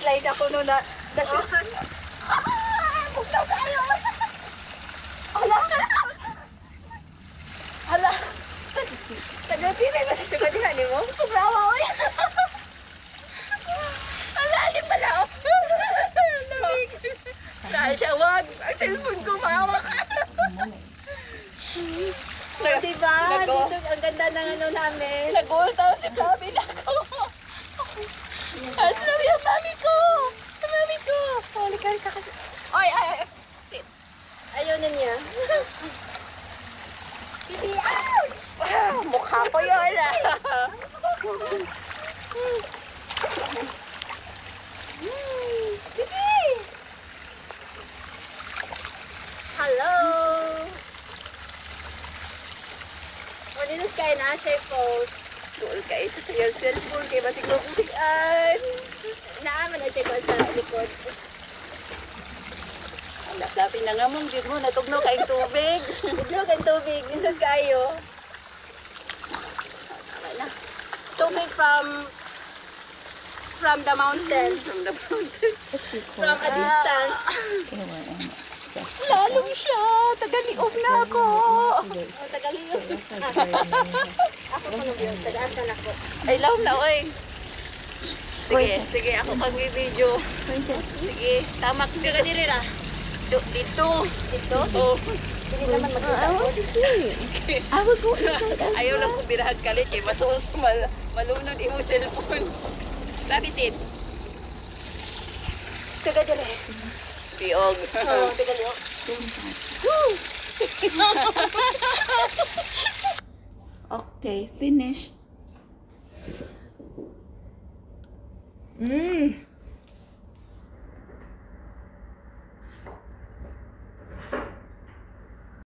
slide ako no na shoot. Bugnaw kayo. Hala. Hala. Taga-tira na ni mo. Tubrawa oy. Hala, di pala. Lamig. Dahil siya, wag. Ang cellphone ko, mahawak. Diba? Dito, ang ganda ng ano namin. Nag-ultaw si Flavi na ako. Sinabi yung mami ko. Yung mami ko. Halika kasi. Oy, ay. Sit. Ayaw na niya. Bibi, ouch! Mukha ko yun. Bibi! Hello! Maninot kayo na siya post. Doon kayo siya sa yung cellphone. Kaya basig mo pusikan. Naaman na siya ko sa likod. Ang laplapin na nga mong mo. Natugno kayong tubig. Tugno kayong tubig. Ninot kayo. Okay na. Tubig from the mountain. From the mountain. From a distance. Lalong siya. Tagaliob na ako. Tagaliob. Ako ko nung yun. Tagaasan ako. Ay, laom na, oy. Sige, sige. Ako pang video. Sige. Tamak. Sige, nilira. Dito. Dito? Oo. Hindi naman magkita. Sige. I will go inside as well. Ayaw lang kong birahag kalit. Eh. Masuos ko malunod yung cellphone. Labisin. Taga-dire. Tiog. Oo, taga-liog. Okay, finish.